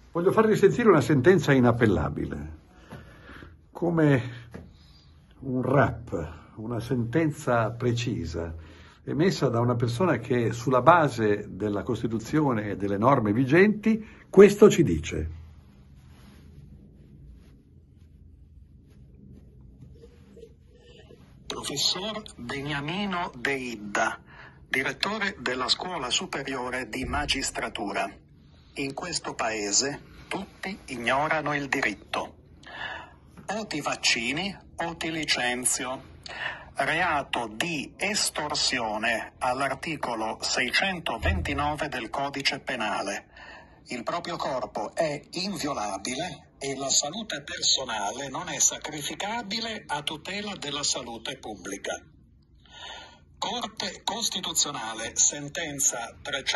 Voglio farvi sentire una sentenza inappellabile, come un rap, una sentenza precisa, emessa da una persona che sulla base della Costituzione e delle norme vigenti questo ci dice. Professor Beniamino De Idda, direttore della Scuola Superiore di Magistratura. In questo paese tutti ignorano il diritto. O ti vaccini o ti licenzio. Reato di estorsione all'articolo 629 del Codice Penale. Il proprio corpo è inviolabile e la salute personale non è sacrificabile a tutela della salute pubblica. Corte Costituzionale, sentenza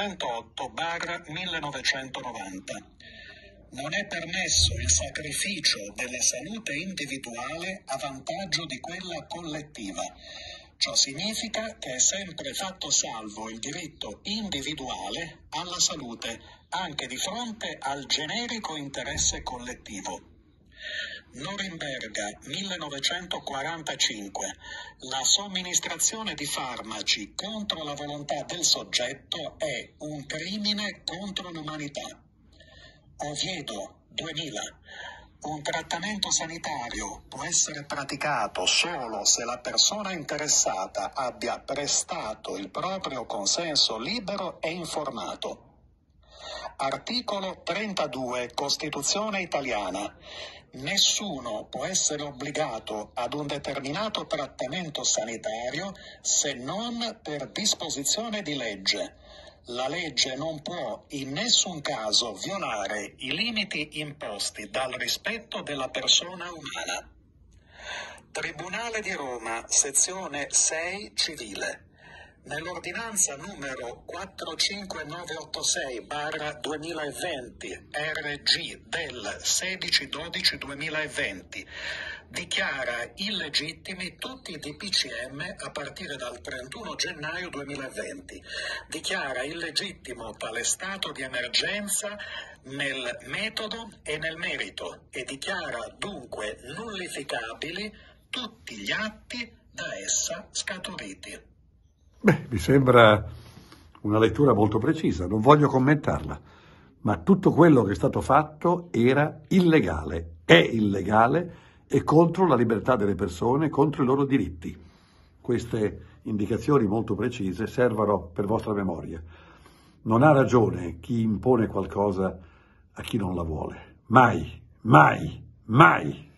308/1990. Non è permesso il sacrificio della salute individuale a vantaggio di quella collettiva. Ciò significa che è sempre fatto salvo il diritto individuale alla salute, anche di fronte al generico interesse collettivo. Norimberga 1945. La somministrazione di farmaci contro la volontà del soggetto è un crimine contro l'umanità. Oviedo 2000. Un trattamento sanitario può essere praticato solo se la persona interessata abbia prestato il proprio consenso libero e informato. Articolo 32 Costituzione italiana. Nessuno può essere obbligato ad un determinato trattamento sanitario se non per disposizione di legge. La legge non può in nessun caso violare i limiti imposti dal rispetto della persona umana. Tribunale di Roma, sezione 6 civile. Nell'ordinanza numero 45986/2020 RG del 16/12/2020 dichiara illegittimi tutti i DPCM a partire dal 31 gennaio 2020. Dichiara illegittimo tale stato di emergenza nel metodo e nel merito e dichiara dunque nullificabili tutti gli atti da essa scaturiti. Mi sembra una lettura molto precisa, non voglio commentarla, ma tutto quello che è stato fatto era illegale, è illegale e contro la libertà delle persone, contro i loro diritti. Queste indicazioni molto precise servono per vostra memoria. Non ha ragione chi impone qualcosa a chi non la vuole. Mai, mai, mai!